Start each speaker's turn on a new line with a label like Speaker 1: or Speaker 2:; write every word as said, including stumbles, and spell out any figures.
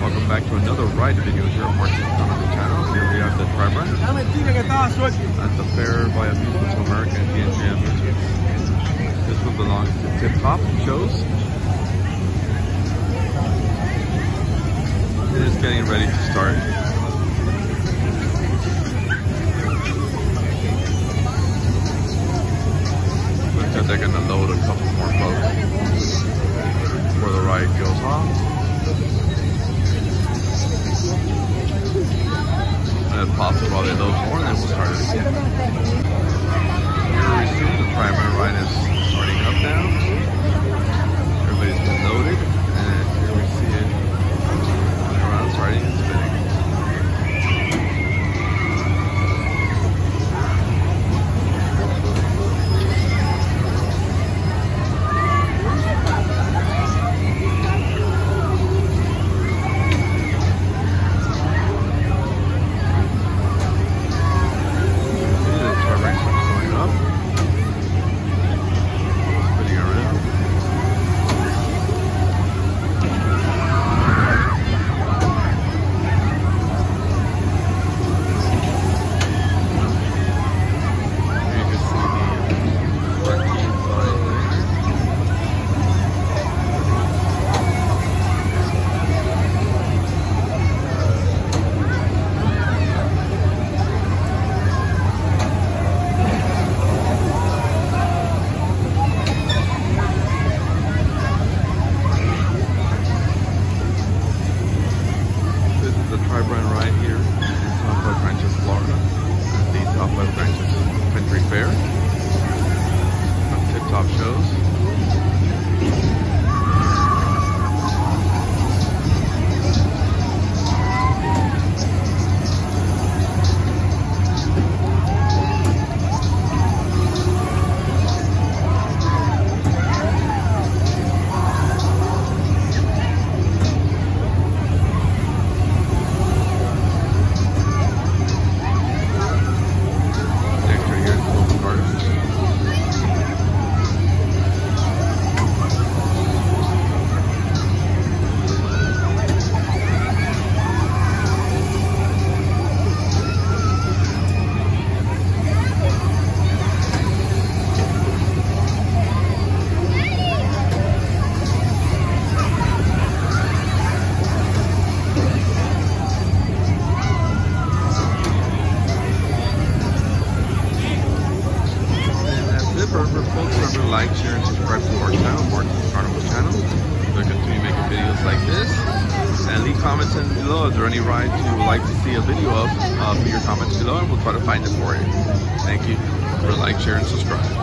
Speaker 1: welcome back to another ride video here on Martin's Carnival channel. Here we have the Tri-Brand at the fair by Amusement to America and D and J Amusement. This one belongs to Tip Top Shows. It is getting ready to start. Looks like they're going to load a couple more folks before the ride goes off. And if possible, while they load more, then we'll start it again. Here we see the Tri-Brand ride is starting up now. Everybody's been loaded, and here we see it going around, starting and spinning. Tri-Brand ride here in Southwest Ranches, Florida, at the Southwest Ranches Country Fair from Tip Top Shows. Remember, folks, remember to like, share, and subscribe to our channel, Martin's Carnival channel. We'll continue making videos like this. And leave comments in below if there are any rides you would like to see a video of. Uh, put your comments below and we'll try to find it for you. Thank you for like, share, and subscribe.